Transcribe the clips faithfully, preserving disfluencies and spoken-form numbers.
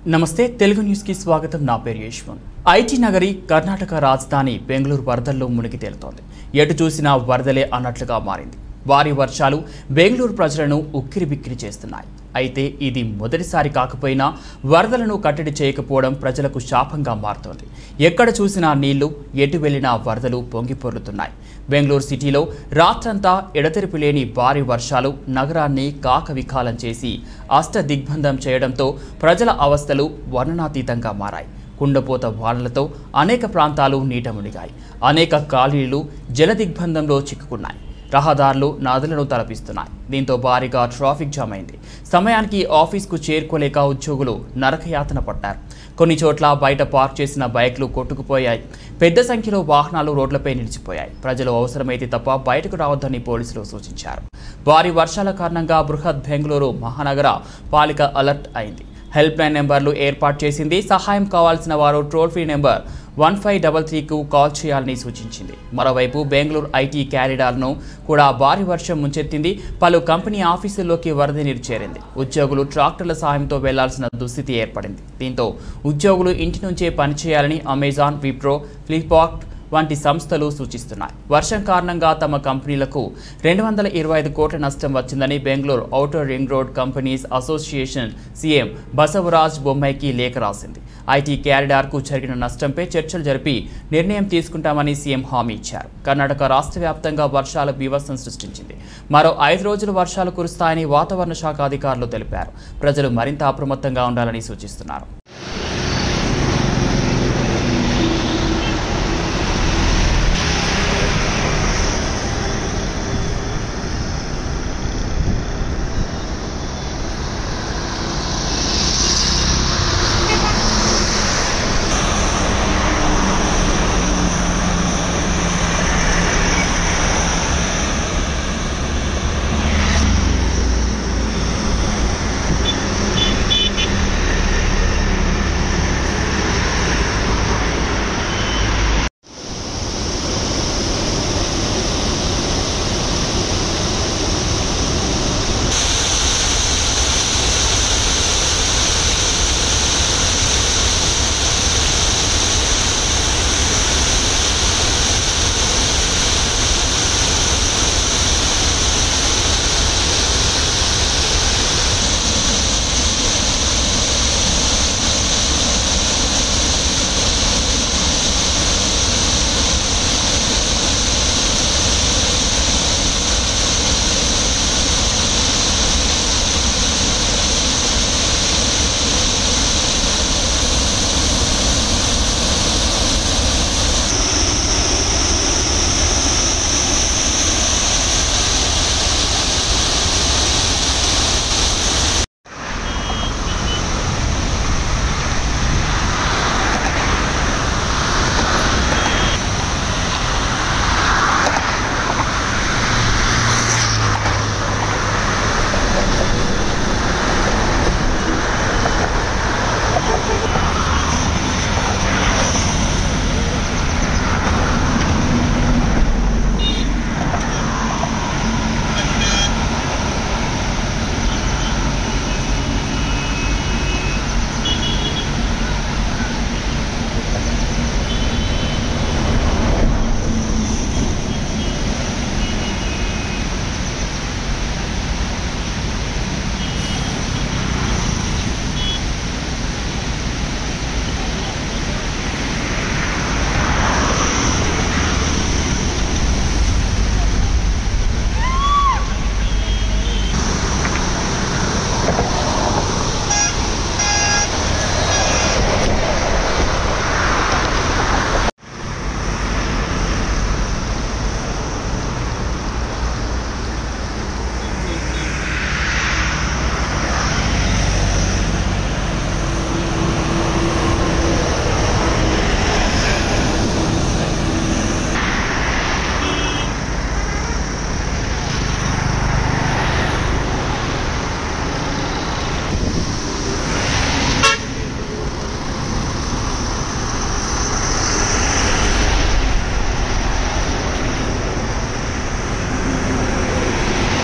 నమస్తే తెలుగు న్యూస్ కి స్వాగతం నా పేరు యశ్వంత్ ఐటీ నగరి కర్ణాటక రాజధాని బెంగళూరు వరదల్లో మునిగి తేలుతోంది ఎటు చూసినా వరదలే అన్నట్లుగా మారింది భారీ వర్షాలు బెంగళూరు ప్రజలను ఉక్కిరిబిక్కిరి చేస్తున్నాయి అయితే ఇది మొదటిసారి కాకపోయినా వరదలను కట్టడి చేయకపోవడం ప్రజలకు శాపంగా మారుతోంది ఎక్కడ చూసినా నీళ్లు ఎటు వెళ్ళినా వరదలు పొంగిపొర్లుతున్నాయి బెంగళూరు సిటీలో రాత్రంతా ఎడతెరిపి లేని భారీ వర్షాలు నగరాన్ని కాకవికాలం చేసి అష్ట దిగ్బంధం చేయడంతో ప్రజల అవస్థలు వర్ణనాతీతంగా మారాయి కుండపోత వానలతో అనేక ప్రాంతాలు నీట మునిగాయి అనేక కాలనీలు జలదిగ్బంధంలో చిక్కుకున్నాయి రహదారులు నదులను తలపిస్తున్నాయి దీంతో భారీగా ట్రాఫిక్ జామ్ అయింది సమయానికి ఆఫీస్కు చేరుకోలేక ఉద్యోగులు నరకయాతన పడ్డారు కొన్ని చోట్ల బయట పార్క్ చేసిన బైక్లు కొట్టుకుపోయాయి పెద్ద సంఖ్యలో వాహనాలు రోడ్లపై నిలిచిపోయాయి ప్రజలు అవసరమైతే తప్ప బయటకు రావద్దని పోలీసులు సూచించారు భారీ వర్షాల కారణంగా బృహత్ బెంగళూరు మహానగర పాలిక అలర్ట్ అయింది హెల్ప్ లైన్ నెంబర్లు ఏర్పాటు చేసింది సహాయం కావాల్సిన వారు toll free number one five double త్రీకు కాల్ చేయాలని సూచించింది మరోవైపు బెంగళూరు ఐటీ క్యారిడార్ను కూడా భారీ వర్షం ముంచెత్తింది పలు కంపెనీ ఆఫీసుల్లోకి వరద నీరు చేరింది ఉద్యోగులు ట్రాక్టర్ల సహాయంతో వెళ్లాల్సిన దుస్థితి ఏర్పడింది దీంతో ఉద్యోగులు ఇంటి నుంచే పనిచేయాలని అమెజాన్ విప్రో ఫ్లిప్కార్ట్ వంటి సంస్థలు సూచిస్తున్నాయి వర్షం కారణంగా తమ కంపెనీలకు రెండు వందల ఇరవై ఐదు కోట్ల నష్టం వచ్చిందని Bengaluru outer ring road companies association CM Basavaraj బొమ్మైకి లేఖ రాసింది ఐటీ క్యారిడార్కు జరిగిన నష్టంపై చర్చలు జరిపి నిర్ణయం తీసుకుంటామని సీఎం హామీ ఇచ్చారు కర్ణాటక రాష్ట్ర వ్యాప్తంగా వర్షాల బీభత్సం సృష్టించింది మరో ఐదు రోజులు వర్షాలు కురుస్తాయని వాతావరణ శాఖ అధికారులు తెలిపారు ప్రజలు మరింత అప్రమత్తంగా ఉండాలని సూచిస్తున్నారు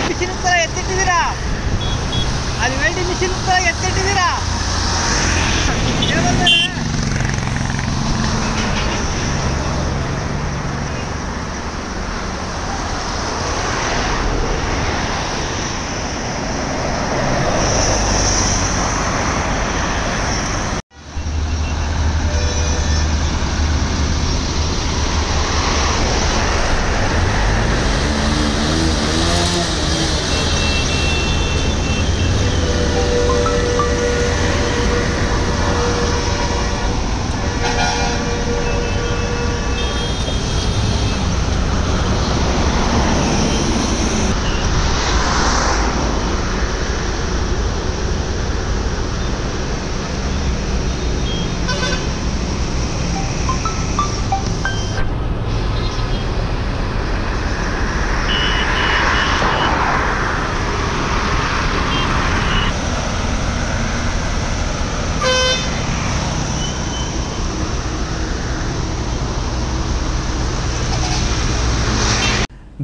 అది వెల్డింగ్ మిషన్ ఎత్తేటిదిరా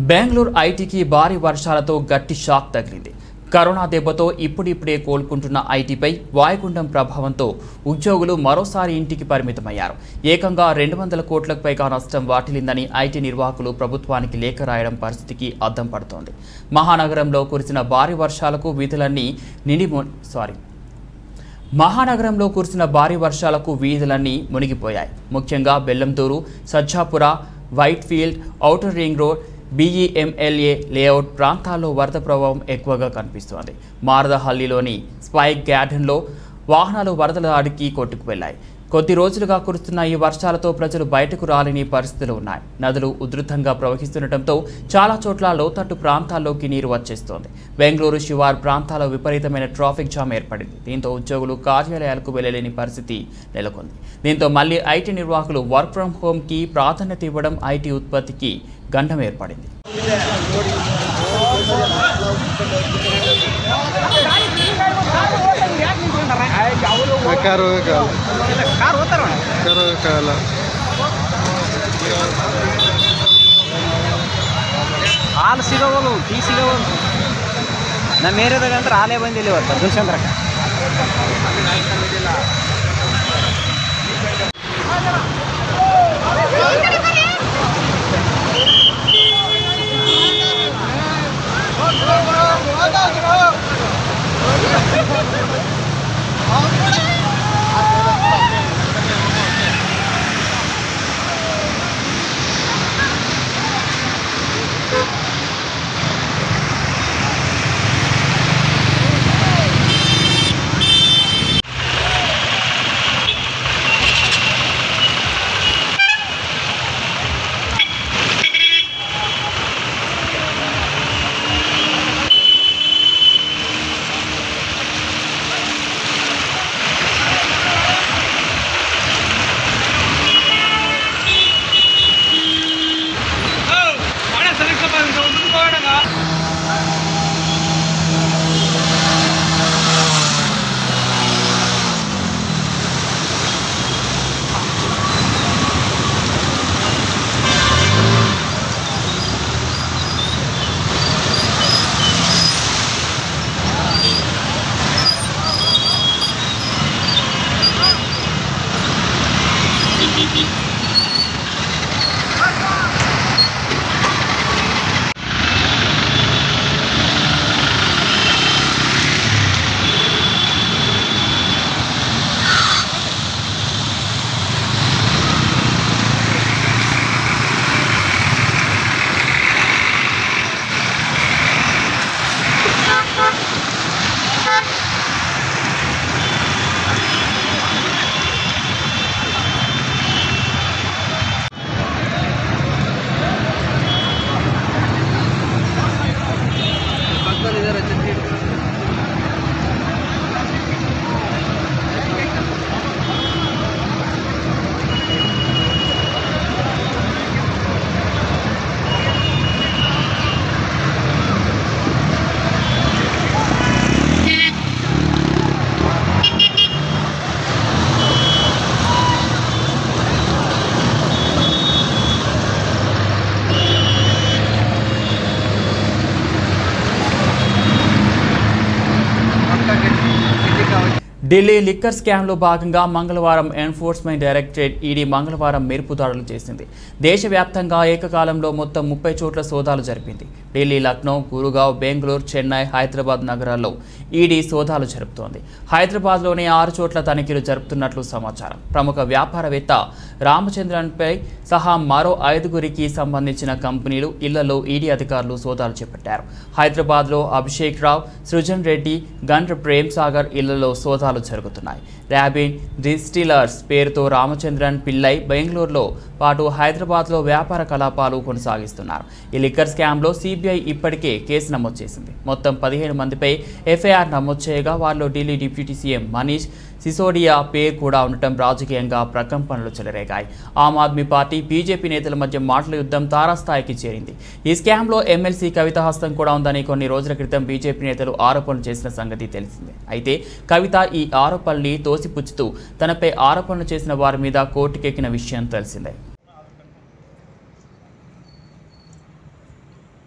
బెంగళూరు ఐటీకి భారీ వర్షాలతో గట్టి షాక్ తగిలింది. కరోనా దెబ్బతో ఇప్పుడిప్పుడే కోలుకుంటున్న ఐటీపై వాయుగుండం ప్రభావంతో ఉద్యోగులు మరోసారి ఇంటికి పరిమితమయ్యారు. ఏకంగా రెండు వందల కోట్లకు పైగా నష్టం వాటిల్లిందని ఐటీ నిర్వాహకులు ప్రభుత్వానికి లేఖ రాయడం పరిస్థితికి అద్దం పడుతోంది. మహానగరంలో కురిసిన భారీ వర్షాలకు వీధులన్నీ నిండి సారీ మహానగరంలో కురిసిన భారీ వర్షాలకు వీధులన్నీ మునిగిపోయాయి. ముఖ్యంగా Bellandur, Sarjapur, Whitefield, outer ring road, BEML layout ప్రాంతాల్లో వరద ప్రభావం ఎక్కువగా కనిపిస్తోంది. మారదహల్లిలోని స్పైక్ గార్డెన్లో వాహనాలు వరదల అడికి కొట్టుకువెళ్లాయి. కొద్ది రోజులుగా కురుస్తున్న ఈ వర్షాలతో ప్రజలు బయటకు రాలేని పరిస్థితులు ఉన్నాయి. నదులు ఉధృతంగా ప్రవహిస్తుండటంతో చాలా చోట్ల లోతట్టు ప్రాంతాల్లోకి నీరు వచ్చేస్తోంది. బెంగళూరు శివారు ప్రాంతాల్లో విపరీతమైన ట్రాఫిక్ జామ్ ఏర్పడింది. దీంతో ఉద్యోగులు కార్యాలయాలకు వెళ్లలేని పరిస్థితి నెలకొంది. దీంతో మళ్లీ ఐటీ నిర్వాహకులు వర్క్ ఫ్రం హోమ్కి ప్రాధాన్యత ఇవ్వడం ఐటీ ఉత్పత్తికి గండం ఏర్పడింది. ಹಾಲು ಸಿಗೋವಲು ಟೀ ಸಿಗೋವಲು ನಮ್ಮ ಏರಿಯಾದಾಗ ಅಂದ್ರೆ ಹಾಲೇ ಬಂದಿಲ್ಲ ಇವತ್ತು ದುಲ್ಸಂದ್ರಕ್ಕೆ. ఢిల్లీ లిక్కర్ స్కామ్లో భాగంగా మంగళవారం ఎన్ఫోర్స్మెంట్ డైరెక్టరేట్ ఈడీ మంగళవారం మెరుపు దాడులు చేసింది. దేశవ్యాప్తంగా ఏకకాలంలో మొత్తం ముప్పై చోట్ల సోదాలు జరిపింది. ఢిల్లీ, లక్నో, గురుగావ్, బెంగళూరు, చెన్నై, హైదరాబాద్ నగరాల్లో ఈడీ సోదాలు జరుపుతోంది. హైదరాబాద్లోనే ఆరు చోట్ల తనిఖీలు జరుపుతున్నట్లు సమాచారం. ప్రముఖ వ్యాపారవేత్త రామచంద్రన్పై సహా మరో ఐదుగురికి సంబంధించిన కంపెనీలు, ఇళ్లలో ఈడీ అధికారులు సోదాలు చేపట్టారు. హైదరాబాద్లో అభిషేక్ రావు, సృజన్ రెడ్డి, గండ్ర ప్రేమ్ సాగర్ ఇళ్లలో సోదాలు జరుగుతున్నాయి. ర్యాబిన్ డిస్టిలర్స్ పేరుతో రామచంద్రన్ పిల్లై బెంగళూరులో పాటు హైదరాబాద్లో వ్యాపార కలాపాలు కొనసాగిస్తున్నారు. ఈ లిక్కర్ స్కామ్లో సిబిఐ ఇప్పటికే కేసు నమోదు చేసింది. మొత్తం పదిహేను మందిపై ఎఫ్ఐఆర్ నమోదు చేయగా వారిలో ఢిల్లీ డిప్యూటీ సీఎం మనీష్ సిసోడియా పేరు కూడా ఉండటం రాజకీయంగా ప్రకంపనలు చెలరేగాయి. ఆమ్ ఆద్మీ పార్టీ, బీజేపీ నేతల మధ్య మాటల యుద్ధం తారాస్థాయికి చేరింది. ఈ స్కామ్లో ఎమ్మెల్సీ కవిత హస్తం కూడా ఉందని కొన్ని రోజుల క్రితం బీజేపీ నేతలు ఆరోపణలు చేసిన సంగతి తెలిసిందే. అయితే కవిత ఈ ఆరోపణల్ని తోసిపుచ్చుతూ తనపై ఆరోపణలు చేసిన వారి మీద కోర్టుకెక్కిన విషయం తెలిసిందే.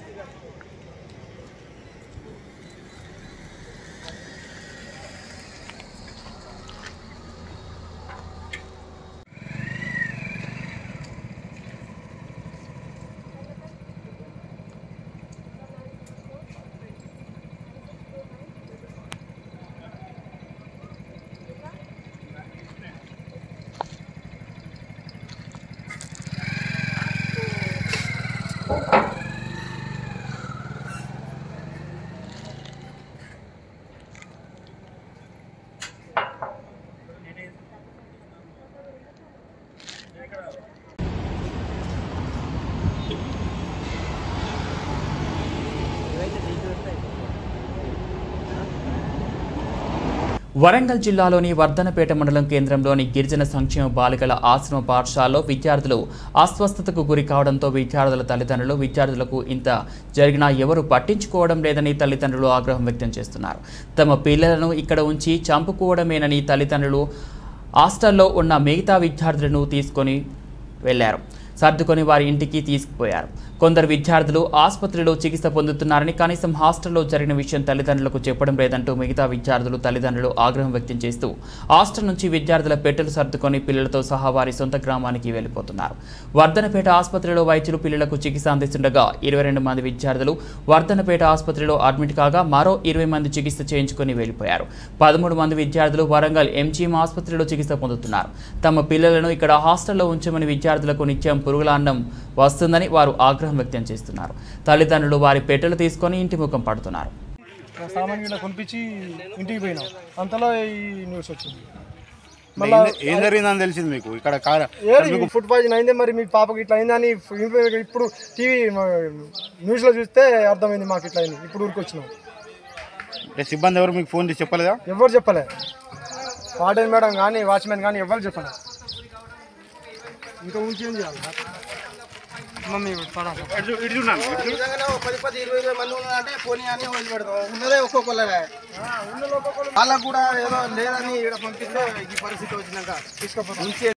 వరంగల్ జిల్లాలోని వర్ధనపేట మండలం కేంద్రంలోని గిరిజన సంక్షేమ బాలికల ఆశ్రమ పాఠశాలలో విద్యార్థులు అస్వస్థతకు గురి కావడంతో విద్యార్థుల తల్లిదండ్రులు విద్యార్థులకు ఇంత జరిగినా ఎవరు పట్టించుకోవడం లేదని తల్లిదండ్రులు ఆగ్రహం వ్యక్తం చేస్తున్నారు. తమ పిల్లలను ఇక్కడ ఉంచి చంపుకోవడమేనని తల్లిదండ్రులు హాస్టల్లో ఉన్న మిగతా విద్యార్థులను తీసుకొని వెళ్లారు. సర్దుకొని వారి ఇంటికి తీసుకుపోయారు. కొందరు విద్యార్థులు ఆసుపత్రిలో చికిత్స పొందుతున్నారని కనీసం హాస్టల్లో జరిగిన విషయం తల్లిదండ్రులకు చెప్పడం లేదంటూ మిగతా విద్యార్థులు తల్లిదండ్రులు ఆగ్రహం వ్యక్తం చేస్తూ హాస్టల్ నుంచి విద్యార్థుల పెట్టెలు సర్దుకొని పిల్లలతో సహా వారి సొంత గ్రామానికి వెళ్లిపోతున్నారు. వర్ధనపేట ఆసుపత్రిలో వైద్యులు పిల్లలకు చికిత్స అందిస్తుండగా ఇరవై రెండు మంది విద్యార్థులు వర్ధనపేట ఆసుపత్రిలో అడ్మిట్ కాగా మరో ఇరవై మంది చికిత్స చేయించుకొని వెళ్లిపోయారు. పదమూడు మంది విద్యార్థులు వరంగల్ ఎంజీఎం ఆసుపత్రిలో చికిత్స పొందుతున్నారు. తమ పిల్లలను ఇక్కడ హాస్టల్లో ఉంచమని విద్యార్థులకు నిత్యం పురుగుల అన్నం వస్తుందని వారు ఆగ్రహం వ్యక్తం చేస్తున్నారు. తల్లిదండ్రులు వారి పెట్టెలు తీసుకొని ఇంటి ముఖం పడుతున్నారు. సామాన్యులు కొనిపించి ఇంటికి పోయినాం, అంతలో ఈ న్యూస్ వచ్చింది. ఏం జరిగిందని తెలిసింది మీకు? ఇక్కడ ఫుడ్ పాయిజన్ అయిందే, మరి మీ పాపకి ఇట్లా అయిందని ఇప్పుడు టీవీ న్యూస్లో చూస్తే అర్థమైంది మాకు ఇట్లా అయింది. ఇప్పుడు ఊరికి వచ్చినాం. సిబ్బంది ఎవరు మీకు ఫోన్ చేసి చెప్పలేదా? ఎవరు చెప్పలే, వార్డెన్ మేడం కానీ వాచ్మెన్ కానీ ఎవరు చెప్పలే. ఇంకా ఊరికేం చేయాలి మమ్మీ? పది పది ఇరవై ఇరవై మంది ఉన్నారంటే పోనీ అని వదిలి పెడతాం. ఉన్నదే ఒక్కొక్కళ్ళే, వాళ్ళకు కూడా ఏదో లేదని ఇక్కడ పంపిస్తే ఈ పరిస్థితి వచ్చినాక తీసుకుపోతాం.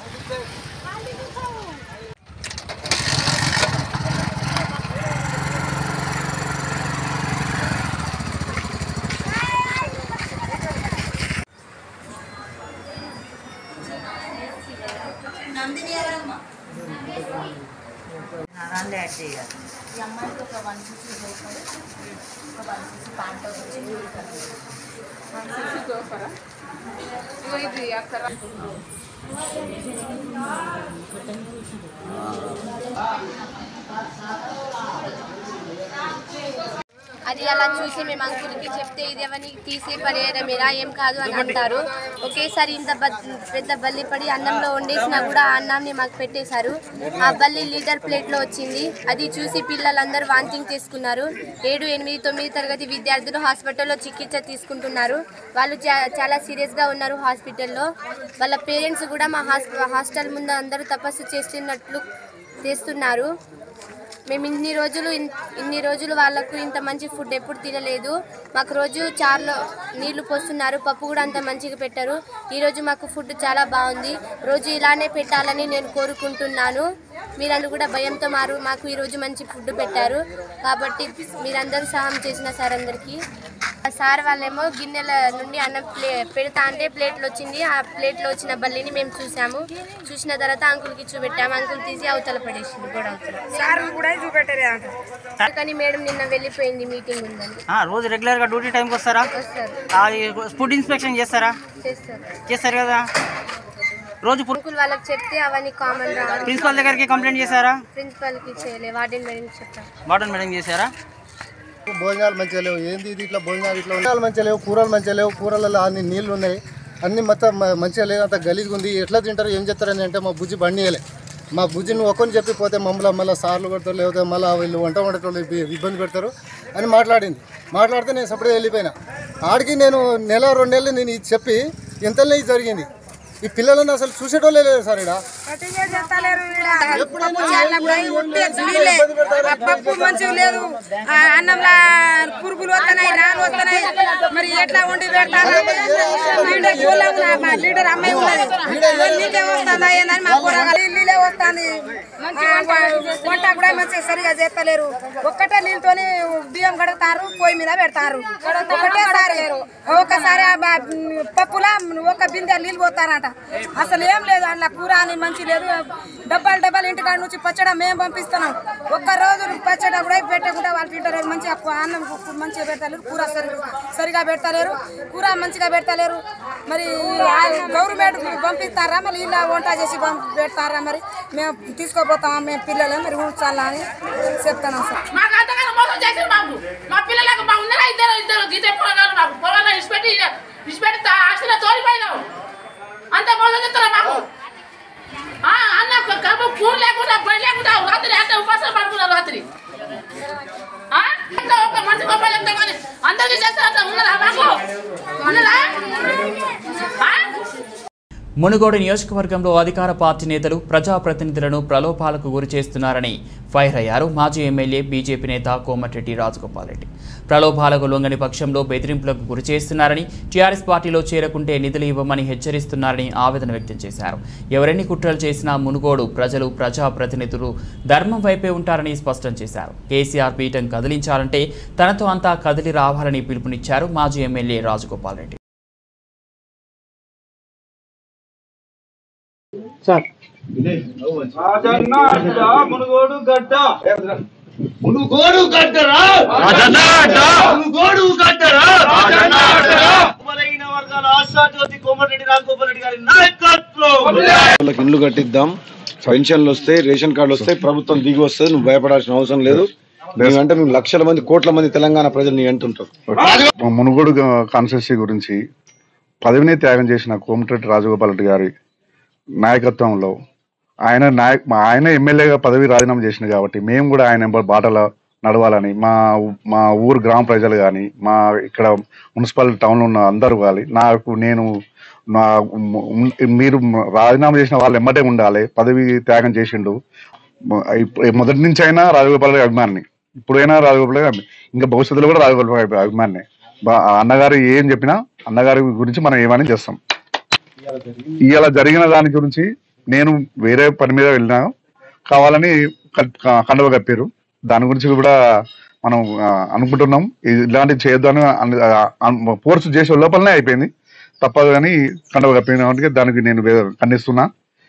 అది అలా చూసి మేము అంకుల్కి చెప్తే ఇది ఎవరిని తీసి పడేయడం ఎలా ఏం కాదు అని అంటారు. ఒకేసారి ఇంత పెద్ద బల్లి పడి అన్నంలో వండేసినా కూడా ఆ అన్నాన్ని మాకు పెట్టేశారు. ఆ బల్లి లీటర్ ప్లేట్లో వచ్చింది. అది చూసి పిల్లలందరూ వాంతింగ్ చేసుకున్నారు. ఏడు ఎనిమిది తొమ్మిది తరగతి విద్యార్థులు హాస్పిటల్లో చికిత్స తీసుకుంటున్నారు. వాళ్ళు చాలా సీరియస్గా ఉన్నారు హాస్పిటల్లో. వాళ్ళ పేరెంట్స్ కూడా మా హాస్టల్ ముందు అందరూ తపస్సు చేస్తున్నట్లు చేస్తున్నారు. మేము ఇన్ని రోజులు ఇన్ని రోజులు వాళ్ళకు ఇంత మంచి ఫుడ్ ఎప్పుడు తినలేదు. మాకు రోజు చారులో నీళ్లు పోస్తున్నారు, పప్పు కూడా అంత మంచిగా పెట్టారు. ఈరోజు మాకు ఫుడ్ చాలా బాగుంది. రోజు ఇలానే పెట్టాలని నేను కోరుకుంటున్నాను. మీరందరూ కూడా భయంతో మారు మాకు ఈరోజు మంచి ఫుడ్ పెట్టారు కాబట్టి మీరందరూ సహాయం చేసిన సార్ అందరికీ. సార్ వాళ్ళేమో గిన్నెల నుండి అన్నం ప్లే పెడతా అంటే ప్లేట్లో వచ్చింది. ఆ ప్లేట్లో వచ్చిన బల్లిని మేము చూసాము. చూసిన తర్వాత అంకుల్కి చూపెట్టాము. అంకుల్ తీసి అవతల పడేసింది కూడా అవతల. కానీ మేడం నిన్న వెళ్ళిపోయింది, మీటింగ్ ఉందని. రోజు రెగ్యులర్ గా డ్యూటీ టైంకి వస్తారా? ఫుడ్ ఇన్స్పెక్షన్ చేస్తారా? చేస్తారు చేస్తారు కదా. రోజు అంకుల్ వాళ్ళకి చెప్తే అవన్నీ కామన్ రా. ప్రిన్సిపల్ దగ్గరికి కంప్లైంట్ చేశారా? ప్రిన్సిపల్ కి చేయలే, వార్డెన్ మేడం చెప్పారు. వార్డెన్ మేడం చేశారా? భోజనాలు మంచిగా లేవు, ఏంది ఇది ఇట్లా భోజనాలు ఇట్లా భోజనాలు మంచిగా లేవు, కూరలు మంచిగా లేవు, కూరలలో అన్ని నీళ్ళు ఉన్నాయి, అన్ని మొత్తం మంచిగా లేదు, అంత గలీజ్గా ఉంది. ఎట్లా తింటారు ఏం చేస్తారని అంటే మా బుజ్జి బండి వేయలే. మా బుజ్జిని ఒక్కని చెప్పిపోతే మమ్మల్ని మళ్ళీ సార్లు పెడతారు, లేకపోతే మళ్ళీ వీళ్ళు వంట వండేటోళ్ళు ఇబ్బంది పెడతారు అని మాట్లాడింది. మాట్లాడితే నేను సపరేట్ వెళ్ళిపోయినా. ఆడికి నేను నెల రెండు నెలలు నేను ఇది చెప్పి ఎంతలో ఇది జరిగింది. ఈ పిల్లలను అసలు చూసేటోళ్ళే లేదు సార్. పప్పు మంచిగా లేదు, అన్నంలో పురుగులు వస్తున్నాయి, రాళ్ళు వస్తున్నాయి. మరి ఎట్లా వండి పెడతారు? లీడర్ అమ్మాయి ఉన్నది, నీకే వస్తుందా ఏందని మా కూరగాయలు నీళ్ళే వస్తుంది. వంట కూడా మంచిగా సరిగా చేస్తలేరు. ఒక్కటే నీళ్ళతోని బియ్యం కడుగుతారు, పొయ్యి మీద పెడతారు. ఒకటేసారి ఒకసారి పప్పులా ఒక బిందె నీళ్ళు పోతారంట. అసలు ఏం లేదు అందులో, కూర అని మంచి లేదు. డబ్బాలు డబ్బాలు ఇంటికాడ నుంచి పచ్చడి మేము పంపిస్తున్నాం. ఒక్క రోజు పచ్చడి కూడా పెట్టకుండా వాళ్ళు తింటలేరు. మంచిగా అన్నం మంచిగా పెడతలేరు, కూర సరిగా సరిగా పెడతలేరు, కూర మంచిగా పెడతలేరు. మరి గవర్నమెంట్ పంపిస్తారా, మళ్ళీ ఇలా వంట చేసి పెడతారా? మరి మేము తీసుకోపోతామా మేము పిల్లలు మరి ఉంచాలా అని చెప్తాను సార్. మాకు అంతగానో మోసం చేసారు. మాకు మా పిల్లలకు మా ఉన్నారా ఇద్దరు ఇద్దరు గీత పొలాలు మాకు పొలాలు ఇచ్చిపెట్టి ఇచ్చిపెట్టి ఆశలో తోలిపోయినావు. అంత మోసం చేస్తారా మాకు? అన్న కబు కూర లేకుండా బయట లేకుండా రాత్రి అంత ఉపాసం పడుకున్నారు. రాత్రి ఒక మంచి గొప్ప చెప్తా కానీ అందరికీ చేస్తారా? ఉన్నారా మాకు? ఉన్నారా? మునుగోడు నియోజకవర్గంలో అధికార పార్టీ నేతలు ప్రజాప్రతినిధులను ప్రలోభాలకు గురి చేస్తున్నారని ఫైర్ అయ్యారు మాజీ ఎమ్మెల్యే బీజేపీ నేత కోమటిరెడ్డి రాజగోపాల్ రెడ్డి. ప్రలోభాలకు లొంగని పక్షంలో బెదిరింపులకు గురి చేస్తున్నారని, టీఆర్ఎస్ పార్టీలో చేరకుంటే నిధులు ఇవ్వమని హెచ్చరిస్తున్నారని ఆవేదన వ్యక్తం చేశారు. ఎవరెన్ని కుట్రలు చేసినా మునుగోడు ప్రజలు ప్రజాప్రతినిధులు ధర్మం వైపే ఉంటారని స్పష్టం చేశారు. కేసీఆర్ పీఠం కదిలించాలంటే తనతో అంతా కదిలి రావాలని పిలుపునిచ్చారు మాజీ ఎమ్మెల్యే రాజగోపాల్ రెడ్డి. మునుగోడు గడ్డ మునుగోడు గడ్డరా మునుగోడు గడ్డరా బలహీన వర్గాల ఆశాజ్యోతి కోమటిరెడ్డి రాజగోపాల్ రెడ్డి గారి నాయకత్వం. ఇండ్లు కట్టిద్దాం, పెన్షన్లు వస్తాయి, రేషన్ కార్డులు వస్తాయి, ప్రభుత్వం దిగి వస్తుంది, నువ్వు భయపడాల్సిన అవసరం లేదు. మేమంటే మేము లక్షల మంది కోట్ల మంది తెలంగాణ ప్రజలు నీ అంటుంటారు. మునుగోడు కాన్స్టిట్యూన్సీ గురించి పదవిని త్యాగం చేసిన కోమటిరెడ్డి రాజగోపాల్ రెడ్డి గారి నాయకత్వంలో ఆయన నాయక ఆయన ఎమ్మెల్యేగా పదవి రాజీనామా చేసింది కాబట్టి మేము కూడా ఆయన బాటలో నడవాలని మా మా ఊరు గ్రామ ప్రజలు కానీ మా ఇక్కడ మున్సిపల్ టౌన్లో ఉన్న అందరూ కానీ నాకు నేను నా మీరు రాజీనామా చేసిన వాళ్ళు ఎమ్మటే ఉండాలి. పదవి త్యాగం చేసిండు. మొదటి నుంచి అయినా రాజగోపాల్ రెడ్డి అభిమాని, ఇప్పుడైనా రాజగోపాల్ రెడ్డి, ఇంకా భవిష్యత్తులో కూడా రాజగోపాల్ రెడ్డి అభిమాని. అన్నగారు ఏం చెప్పినా అన్నగారి గురించి మనం ఏమని చేస్తాం. ఇవాళ జరిగిన దాని గురించి నేను వేరే పని మీద వెళ్ళినా కావాలని కండువ కప్పారు. దాని గురించి కూడా మనం అనుకుంటున్నాం. ఇలాంటివి చేయొద్దని ఫోర్స్ చేసే లోపలనే అయిపోయింది, తప్పదు కానీ కండువ కప్పిన దానికి నేను ఖండిస్తున్నా.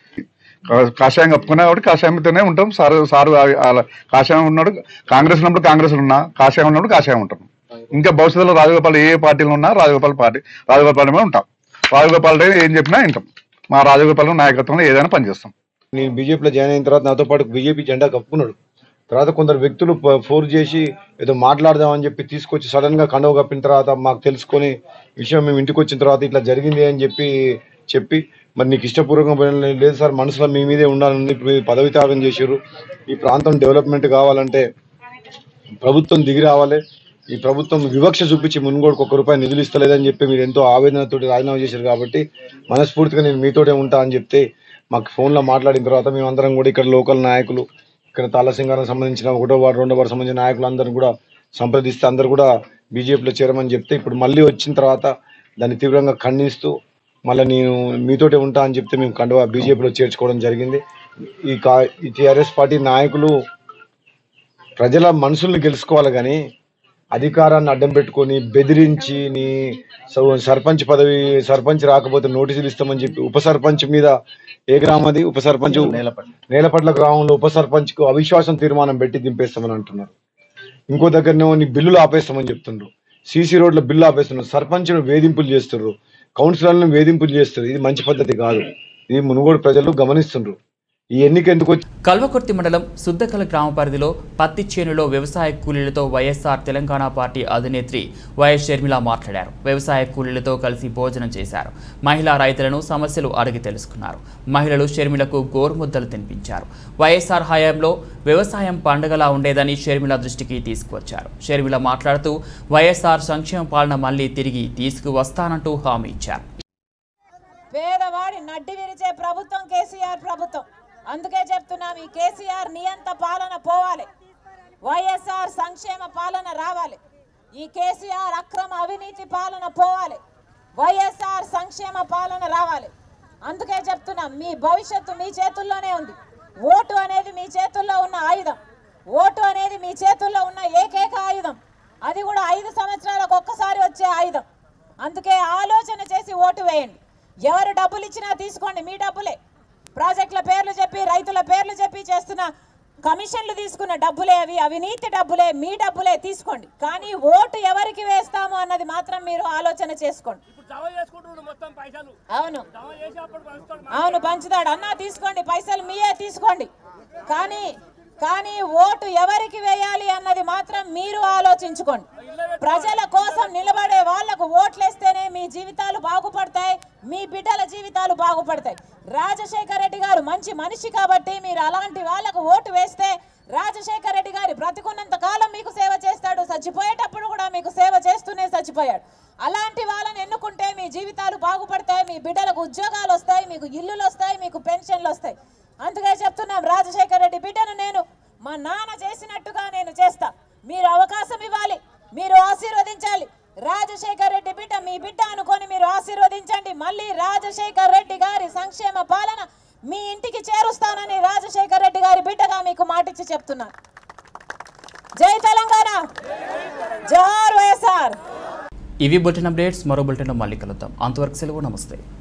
కాషాయం కప్పుకున్నా కాబట్టి కాషాయంతోనే ఉంటాం. సారు సారు కాషాయం ఉన్నాడు, కాంగ్రెస్ ఉన్నప్పుడు కాంగ్రెస్ ఉన్నా, కాషాయం ఉన్నప్పుడు కాషాయం ఉంటాం. ఇంకా భవిష్యత్తులో రాజగోపాల్ ఏ పార్టీలో ఉన్నా రాజగోపాల్ పార్టీ రాజగోపాల్ మీద ఉంటాం. రాజగోపాల్ రెడ్డి ఏం చెప్పినా వింటాం. మా రాజగోపాల్ నాయకత్వంలో ఏదైనా పనిచేస్తాం. నేను బీజేపీలో జాయిన్ అయిన తర్వాత నాతో పాటు బీజేపీ జెండా కప్పుకున్నాడు. తర్వాత కొందరు వ్యక్తులు ఫోర్స్ చేసి ఏదో మాట్లాడదామని చెప్పి తీసుకొచ్చి సడన్ గా కండవ కప్పిన తర్వాత మాకు తెలుసుకొని విషయం మేము ఇంటికి వచ్చిన తర్వాత ఇట్లా జరిగింది అని చెప్పి చెప్పి మరి నీకు ఇష్టపూర్వకంగా లేదు సార్, మనసులో మీ మీదే ఉండాలని ఇప్పుడు పదవి త్యాగం చేశారు. ఈ ప్రాంతం డెవలప్మెంట్ కావాలంటే ప్రభుత్వం దిగి రావాలి. ఈ ప్రభుత్వం వివక్ష చూపించి మునుగోడుకు ఒక్క రూపాయి నిధులు ఇస్తలేదని చెప్పి మీరు ఎంతో ఆవేదనతో రాజీనామా చేశారు. కాబట్టి మనస్ఫూర్తిగా నేను మీతోటే ఉంటా అని చెప్తే మాకు ఫోన్లో మాట్లాడిన తర్వాత మేమందరం కూడా ఇక్కడ లోకల్ నాయకులు, ఇక్కడ తాళ్ళసింగారం సంబంధించిన ఒకటో వార్డు రెండో వార్డు సంబంధించిన నాయకులు అందరూ కూడా సంప్రదిస్తే అందరూ కూడా బీజేపీలో చేరమని చెప్తే ఇప్పుడు మళ్ళీ వచ్చిన తర్వాత దాన్ని తీవ్రంగా ఖండిస్తూ మళ్ళీ నేను మీతోటే ఉంటా అని చెప్తే మేము కండువా బీజేపీలో చేర్చుకోవడం జరిగింది. ఈ కా ఈ టీఆర్ఎస్ పార్టీ నాయకులు ప్రజల మనసుల్ని గెలుచుకోవాలి కానీ అధికారాన్ని అడ్డం పెట్టుకొని బెదిరించి నీ సర్పంచ్ పదవి సర్పంచ్ రాకపోతే నోటీసులు ఇస్తామని చెప్పి ఉప సర్పంచ్ మీద ఏ గ్రామది ఉప సర్పంచ్ నేలపట్ల గ్రామంలో ఉప సర్పంచ్ కు అవిశ్వాసం తీర్మానం పెట్టి దింపేస్తామని అంటున్నారు. ఇంకో దగ్గరనేమో నీ బిల్లులు ఆపేస్తామని చెప్తున్నారు. సీసీ రోడ్ల బిల్లు ఆపేస్తున్నారు. సర్పంచ్ను వేధింపులు చేస్తున్నారు, కౌన్సిలర్లను వేధింపులు చేస్తారు. ఇది మంచి పద్ధతి కాదు. ఇది మునుగోడు ప్రజలు గమనిస్తున్నారు. ఈ ఎన్నిక ఎందుకు కల్వకుర్తి మండలం సుద్దకల గ్రామ పరిధిలో పత్తి చేనులో వ్యవసాయ కూలీలతో వైఎస్ఆర్ తెలంగాణ పార్టీ అధినేత్రి వైఎస్ షర్మిల మాట్లాడారు. వ్యవసాయ కూలీలతో కలిసి భోజనం చేశారు. మహిళా రైతులను సమస్యలు అడిగి తెలుసుకున్నారు. మహిళలు షర్మిలకు గోరుముద్దలు తినిపించారు. వైఎస్ఆర్ హయాంలో వ్యవసాయం పండుగలా ఉండేదని షర్మిల దృష్టికి తీసుకువచ్చారు. షర్మిల మాట్లాడుతూ వైఎస్ఆర్ సంక్షేమ పాలన మళ్లీ తిరిగి తీసుకువస్తానంటూ హామీ ఇచ్చారు. పేదవాడి నడ్డి విరిచే ప్రభుత్వం కేసీఆర్ ప్రభుత్వం. అందుకే చెప్తున్నాం, ఈ కేసీఆర్ నియంత పాలన పోవాలి, వైఎస్ఆర్ సంక్షేమ పాలన రావాలి. ఈ కేసీఆర్ అక్రమ అవినీతి పాలన పోవాలి, వైఎస్ఆర్ సంక్షేమ పాలన రావాలి. అందుకే చెప్తున్నాం, మీ భవిష్యత్తు మీ చేతుల్లోనే ఉంది. ఓటు అనేది మీ చేతుల్లో ఉన్న ఆయుధం. ఓటు అనేది మీ చేతుల్లో ఉన్న ఏకైక ఆయుధం. అది కూడా ఐదు సంవత్సరాలకు ఒక్కసారి వచ్చే ఆయుధం. అందుకే ఆలోచన చేసి ఓటు వేయండి. ఎవరు డబ్బులు ఇచ్చినా తీసుకోండి, మీ డబ్బులే. ప్రాజెక్టుల పేర్లు చెప్పి రైతుల పేర్లు చెప్పి చేస్తున్న కమిషన్లు తీసుకున్న డబ్బులే, అవి అవినీతి డబ్బులే, మీ డబ్బులే తీసుకోండి. కానీ ఓటు ఎవరికి వేస్తాము అన్నది మాత్రం మీరు ఆలోచన చేసుకోండి. అవును అవును పంచుతాడు అన్నా, తీసుకోండి, పైసలు మీయే తీసుకోండి. కానీ కానీ ఓటు ఎవరికి వేయాలి అన్నది మాత్రం మీరు ఆలోచించుకోండి. ప్రజల కోసం నిలబడే వాళ్లకు ఓట్లేస్తేనే మీ జీవితాలు బాగుపడతాయి, మీ బిడ్డల జీవితాలు బాగుపడతాయి. రాజశేఖర రెడ్డి గారు మంచి మనిషి కాబట్టి మీరు అలాంటి వాళ్లకు ఓటు వేస్తే రాజశేఖర రెడ్డి గారి బ్రతికున్నంత కాలం మీకు సేవ చేస్తాడు, చచ్చిపోయేటప్పుడు కూడా మీకు సేవ చేస్తూనే చచ్చిపోయాడు. అలాంటి వాళ్ళని ఎన్నుకుంటే మీ జీవితాలు బాగుపడతాయి, మీ బిడ్డలకు ఉద్యోగాలు వస్తాయి, మీకు ఇల్లులు వస్తాయి, మీకు పెన్షన్లు వస్తాయి. అందుకే చెప్తున్నాం, రాజశేఖర రెడ్డి బిడ్డను నేను మా నాన్న చేసినట్టుగా నేను చేస్తా. మీరు అవకాశం ఇవ్వాలి, మీరు ఆశీర్వదించాలి. రాజశేఖర రెడ్డి బిడ్డ మీ బిడ్డ అనుకొని మీరు ఆశీర్వదించండి. మళ్ళీ రాజశేఖర రెడ్డి గారి సంక్షేమ పాలన మీ ఇంటికి చేరుస్తానని రాజశేఖర రెడ్డి గారి బిడ్డగా మీకు మాటిచ్చి చెప్తున్నాను. జై తెలంగాణ, జోహార్ వైఎస్ఆర్. ఇవి బులెటిన్ అప్డేట్స్. మరో బులెటిన్లో మళ్ళీ కలుద్దాం. అంతవరకు సెలవు, నమస్తే.